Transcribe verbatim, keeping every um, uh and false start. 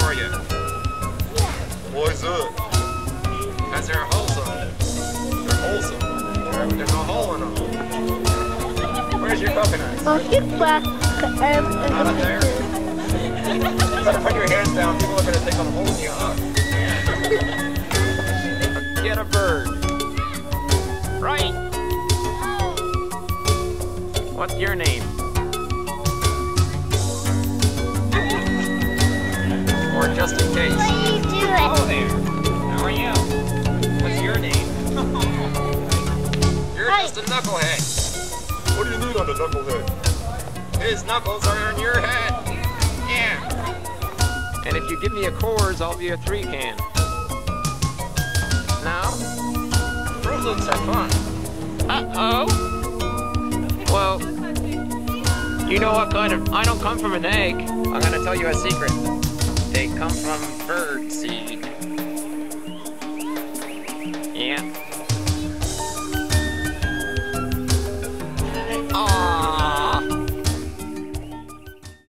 for you. Why is that? Because they're wholesome. They're wholesome. They're, there's no hole in them. Where's your coconut? I'll get back. Um, Not up there. You better put your hands down. People are going to think I'm holding you up. Get a bird. Right. What's your name? Or just in case. what are you doing? Hello there. How are you? What's your name? You're Hi. just a knucklehead. What do you need on the knucklehead? His knuckles are in your head. Yeah. And if you give me a Coors, I'll be a three can. Now, Fruit Loops are fun. Uh-oh. Well, you know what kind of... I don't come from an egg. I'm gonna tell you a secret. They come from bird seed.